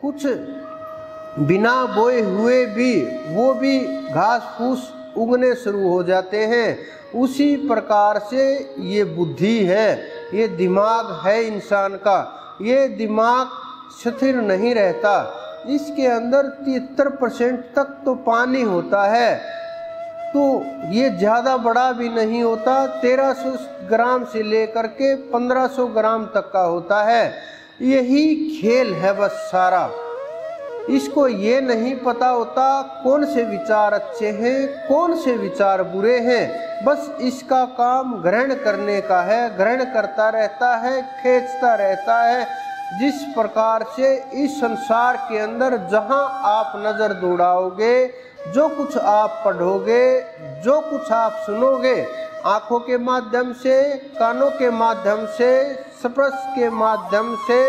कुछ बिना बोए हुए भी वो भी घास फूस उगने शुरू हो जाते हैं। उसी प्रकार से ये बुद्धि है, ये दिमाग है इंसान का। ये दिमाग स्थिर नहीं रहता, इसके अंदर 73% तक तो पानी होता है, तो ये ज़्यादा बड़ा भी नहीं होता। 1300 ग्राम से लेकर के 1500 ग्राम तक का होता है। यही खेल है बस सारा। इसको ये नहीं पता होता कौन से विचार अच्छे हैं, कौन से विचार बुरे हैं। बस इसका काम ग्रहण करने का है, ग्रहण करता रहता है, खींचता रहता है। जिस प्रकार से इस संसार के अंदर जहां आप नज़र दौड़ाओगे, जो कुछ आप पढ़ोगे, जो कुछ आप सुनोगे, आँखों के माध्यम से, कानों के माध्यम से, स्पर्श के माध्यम से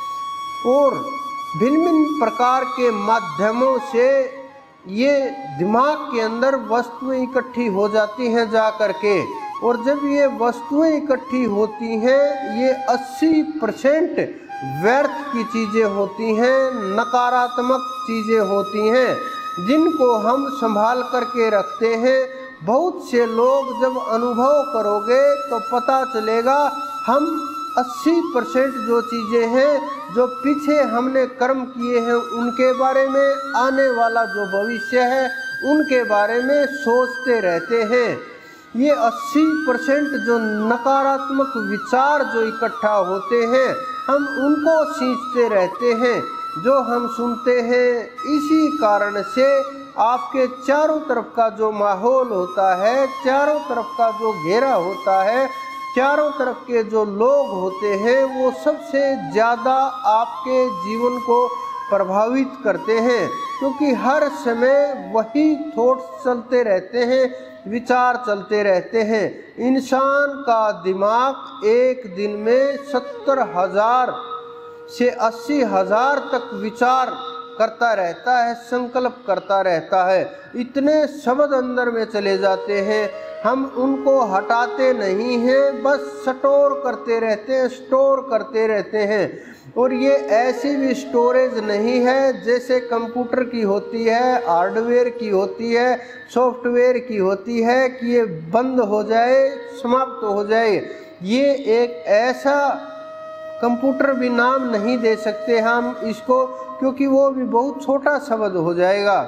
और भिन्न भिन्न प्रकार के माध्यमों से ये दिमाग के अंदर वस्तुएं इकट्ठी हो जाती हैं जा कर के। और जब ये वस्तुएं इकट्ठी होती हैं, ये 80% व्यर्थ की चीज़ें होती हैं, नकारात्मक चीज़ें होती हैं, जिनको हम संभाल करके रखते हैं। बहुत से लोग जब अनुभव करोगे तो पता चलेगा, हम 80% जो चीज़ें हैं, जो पीछे हमने कर्म किए हैं उनके बारे में, आने वाला जो भविष्य है उनके बारे में सोचते रहते हैं। ये 80% जो नकारात्मक विचार जो इकट्ठा होते हैं, हम उनको सींचते रहते हैं, जो हम सुनते हैं। इसी कारण से आपके चारों तरफ का जो माहौल होता है, चारों तरफ का जो घेरा होता है, चारों तरफ के जो लोग होते हैं, वो सबसे ज़्यादा आपके जीवन को प्रभावित करते हैं, क्योंकि हर समय वही थॉट्स चलते रहते हैं, विचार चलते रहते हैं। इंसान का दिमाग एक दिन में 70,000 से 80,000 तक विचार करता रहता है, संकल्प करता रहता है। इतने शब्द अंदर में चले जाते हैं, हम उनको हटाते नहीं हैं, बस स्टोर करते रहते हैं, स्टोर करते रहते हैं। और ये ऐसी भी स्टोरेज नहीं है जैसे कंप्यूटर की होती है, हार्डवेयर की होती है, सॉफ्टवेयर की होती है कि ये बंद हो जाए, समाप्त हो जाए। ये एक ऐसा कंप्यूटर भी नाम नहीं दे सकते हम इसको, क्योंकि वो भी बहुत छोटा शब्द हो जाएगा।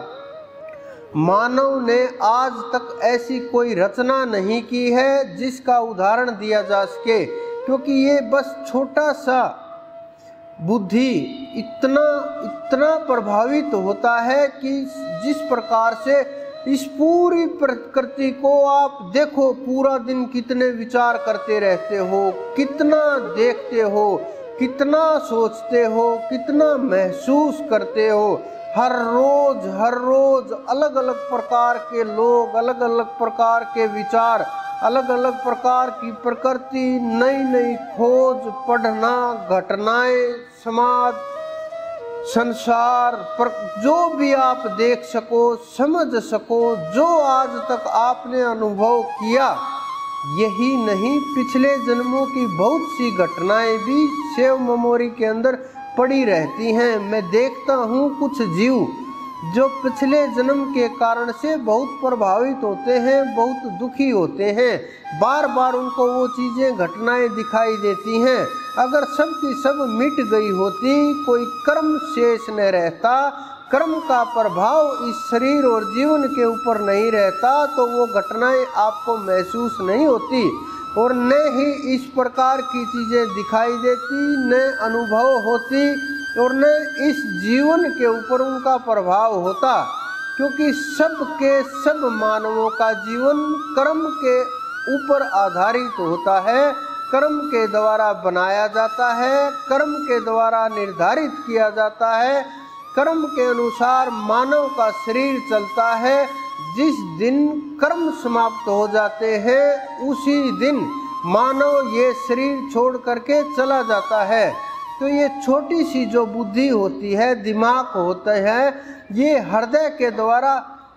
मानव ने आज तक ऐसी कोई रचना नहीं की है जिसका उदाहरण दिया जा सके, क्योंकि ये बस छोटा सा बुद्धि इतना प्रभावित होता है कि जिस प्रकार से इस पूरी प्रकृति को आप देखो, पूरा दिन कितने विचार करते रहते हो, कितना देखते हो, कितना सोचते हो, कितना महसूस करते हो। हर रोज अलग अलग प्रकार के लोग, अलग अलग प्रकार के विचार, अलग अलग प्रकार की प्रकृति, नई नई खोज, पढ़ना, घटनाएं, समाज, संसार पर जो भी आप देख सको, समझ सको, जो आज तक आपने अनुभव किया, यही नहीं पिछले जन्मों की बहुत सी घटनाएं भी सेव मेमोरी के अंदर पड़ी रहती हैं। मैं देखता हूँ कुछ जीव जो पिछले जन्म के कारण से बहुत प्रभावित होते हैं, बहुत दुखी होते हैं, बार बार उनको वो चीज़ें, घटनाएं दिखाई देती हैं। अगर सब की सब मिट गई होती, कोई कर्म शेष न रहता, कर्म का प्रभाव इस शरीर और जीवन के ऊपर नहीं रहता, तो वो घटनाएं आपको महसूस नहीं होती और न ही इस प्रकार की चीज़ें दिखाई देती, न अनुभव होती और न इस जीवन के ऊपर उनका प्रभाव होता, क्योंकि सब के सब मानवों का जीवन कर्म के ऊपर आधारित होता है, कर्म के द्वारा बनाया जाता है, कर्म के द्वारा निर्धारित किया जाता है, कर्म के अनुसार मानव का शरीर चलता है। जिस दिन कर्म समाप्त हो जाते हैं, उसी दिन मानव ये शरीर छोड़ करके चला जाता है। तो ये छोटी सी जो बुद्धि होती है, दिमाग होता है, ये हृदय के द्वारा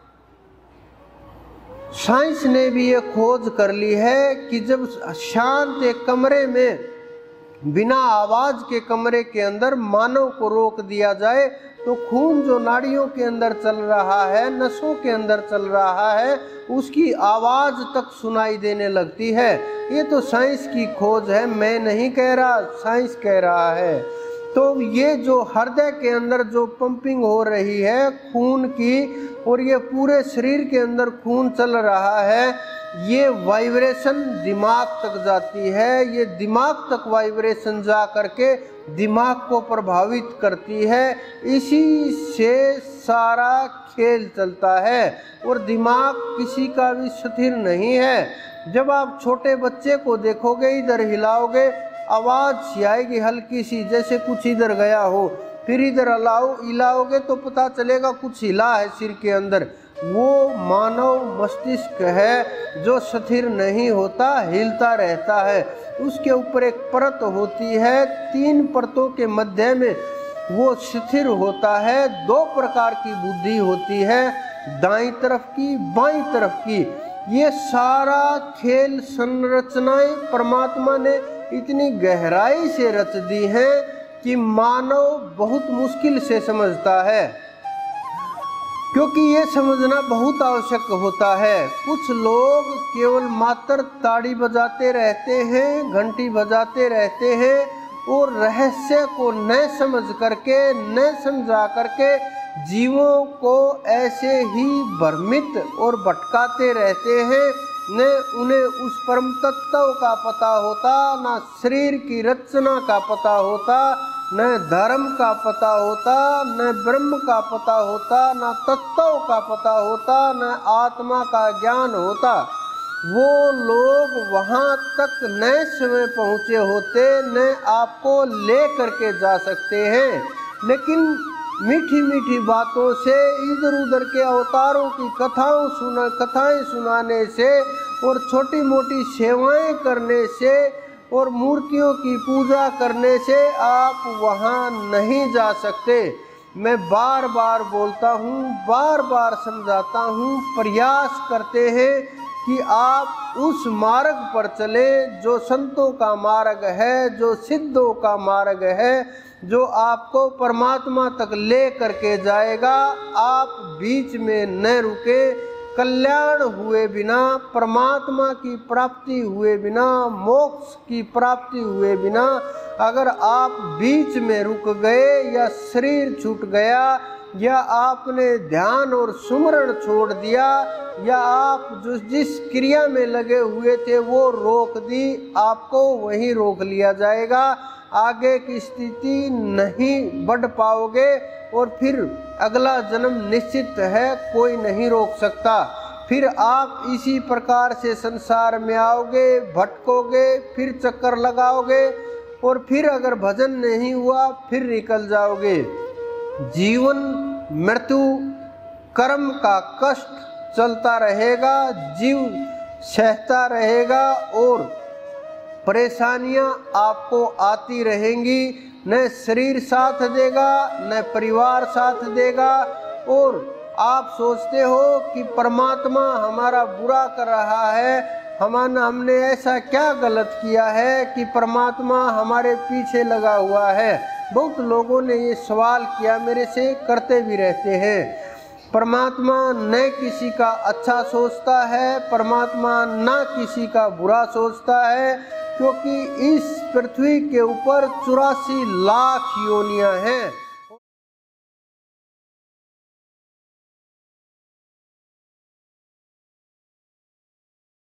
साइंस ने भी ये खोज कर ली है कि जब शांत एक कमरे में बिना आवाज के कमरे के अंदर मानव को रोक दिया जाए तो खून जो नाड़ियों के अंदर चल रहा है, नसों के अंदर चल रहा है, उसकी आवाज तक सुनाई देने लगती है। ये तो साइंस की खोज है, मैं नहीं कह रहा, साइंस कह रहा है। तो ये जो हृदय के अंदर जो पंपिंग हो रही है खून की, और ये पूरे शरीर के अंदर खून चल रहा है, ये वाइब्रेशन दिमाग तक जाती है। ये दिमाग तक वाइब्रेशन जा करके दिमाग को प्रभावित करती है। इसी से सारा खेल चलता है और दिमाग किसी का भी स्थिर नहीं है। जब आप छोटे बच्चे को देखोगे, इधर हिलाओगे, आवाज़ सी आएगी हल्की सी, जैसे कुछ इधर गया हो, फिर इधर हिलाओगे तो पता चलेगा कुछ हिला है सिर के अंदर। वो मानव मस्तिष्क है जो स्थिर नहीं होता, हिलता रहता है। उसके ऊपर एक परत होती है, 3 परतों के मध्य में वो स्थिर होता है। 2 प्रकार की बुद्धि होती है, दाईं तरफ की, बाईं तरफ की। ये सारा खेल संरचनाएं परमात्मा ने इतनी गहराई से रच दी हैं कि मानव बहुत मुश्किल से समझता है, क्योंकि ये समझना बहुत आवश्यक होता है। कुछ लोग केवल मात्र ताड़ी बजाते रहते हैं, घंटी बजाते रहते हैं और रहस्य को न समझ करके, न समझा करके जीवों को ऐसे ही भ्रमित और भटकाते रहते हैं। न उन्हें उस परम तत्व का पता होता, न शरीर की रचना का पता होता, न धर्म का पता होता, न ब्रह्म का पता होता, न तत्व का पता होता, न आत्मा का ज्ञान होता। वो लोग वहाँ तक न समय पहुँचे होते, न आपको ले करके जा सकते हैं। लेकिन मीठी मीठी बातों से, इधर उधर के अवतारों की कथाएं सुनाने से और छोटी मोटी सेवाएं करने से और मूर्तियों की पूजा करने से आप वहाँ नहीं जा सकते। मैं बार बार बोलता हूँ, बार बार समझाता हूँ, प्रयास करते हैं कि आप उस मार्ग पर चले जो संतों का मार्ग है, जो सिद्धों का मार्ग है, जो आपको परमात्मा तक ले करके जाएगा। आप बीच में न रुके। कल्याण हुए बिना, परमात्मा की प्राप्ति हुए बिना, मोक्ष की प्राप्ति हुए बिना अगर आप बीच में रुक गए, या शरीर छूट गया, या आपने ध्यान और सुमरण छोड़ दिया, या आप जिस क्रिया में लगे हुए थे वो रोक दी, आपको वहीं रोक लिया जाएगा। आगे की स्थिति नहीं बढ़ पाओगे और फिर अगला जन्म निश्चित है, कोई नहीं रोक सकता। फिर आप इसी प्रकार से संसार में आओगे, भटकोगे, फिर चक्कर लगाओगे और फिर अगर भजन नहीं हुआ फिर निकल जाओगे। जीवन मृत्यु कर्म का कष्ट चलता रहेगा, जीव सहता रहेगा और परेशानियां आपको आती रहेंगी। न शरीर साथ देगा, न परिवार साथ देगा। और आप सोचते हो कि परमात्मा हमारा बुरा कर रहा है, हमने ऐसा क्या गलत किया है कि परमात्मा हमारे पीछे लगा हुआ है। बहुत लोगों ने ये सवाल किया मेरे से, करते भी रहते हैं। परमात्मा न किसी का अच्छा सोचता है, परमात्मा न किसी का बुरा सोचता है, क्योंकि इस पृथ्वी के ऊपर 84 लाख योनियां हैं।